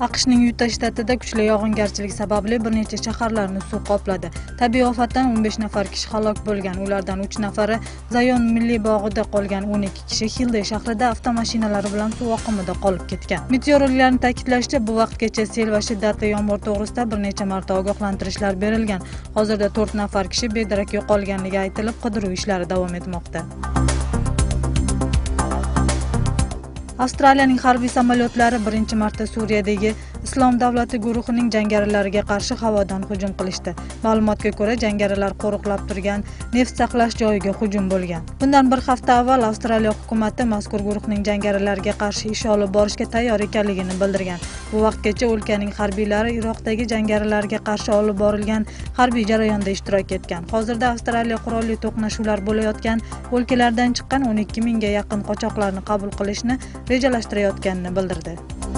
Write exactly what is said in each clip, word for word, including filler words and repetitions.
AQShning Yuta shtatida kuchli yog'ingarchilik sababli bir necha shaharlarni suv qopladi. Tabiiy ofatdan o'n besh nafar kishi halok bo'lgan, ulardan uch nafari Zayon milliy bog'ida qolgan, o'n ikki kishi Xilde shahrida avtomashinalari bilan suv oqimida qolib ketgan. Meteorologlarning ta'kidlashicha, bu vaqtgacha sel va shiddatli yomg'ir to'g'risida bir necha marta ogohlantirishlar berilgan. Hozirda to'rt nafar kishi bedarak yo'qolganligi aytilib, qidiruv ishlari davom etmoqda. Avstraliyaning harbiy samolyotlari birinchi marta Suriyadagi Islom davlati guruhining jangarilariga qarshi havodan hujum qilishdi. Ma'lumotga ko'ra, jangarilar qo'riqlab turgan neft saqlash joyiga hujum bo'lgan. Bundan bir hafta avval Avstraliya hukumati mazkur guruhning jangarilariga qarshi ish olib borishga tayyor ekanligini bildirgan. Bu vaqtgacha o'lkaning harbiylari Iroqdagi jangarilarga qarshi olib borilgan harbiy jarayonda ishtirok etgan. Hozirda Avstraliya qurolli to'qnashuvlar bo'layotgan o'lkalardan chiqqan o'n ikki mingga yaqin qochoqlarni qabul qilishni rejalashtirayotganini bildirdi.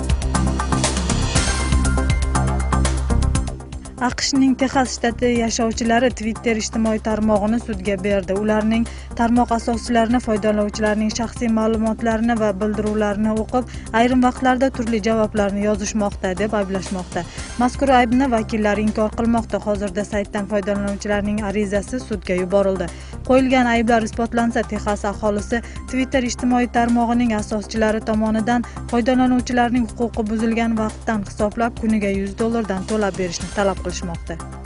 AQShning Texas shtati yashovchilari Twitter ijtimoiy tarmog'ini sudga berdi. Ularning tarmoq asoschilarining foydalanuvchilarning shaxsiy ma'lumotlarini va bildiruvlarini o'qib, ayrim vaqtlarda turli javoblarni yozishmoqda deb ayblashmoqda. Mazkur aybni vakillari inkor qilmoqda. Hozirda saytdan foydalanuvchilarning arizasi sudga yuborildi. Qo'yilgan ayblar isbotlansa, Texas aholisi Twitter ijtimoiy tarmog'ining asoschilari tomonidan foydalanuvchilarning huquqi buzilgan vaqtdan hisoblab kuniga yuz dollardan to'lab berishni talab qilishmoqda.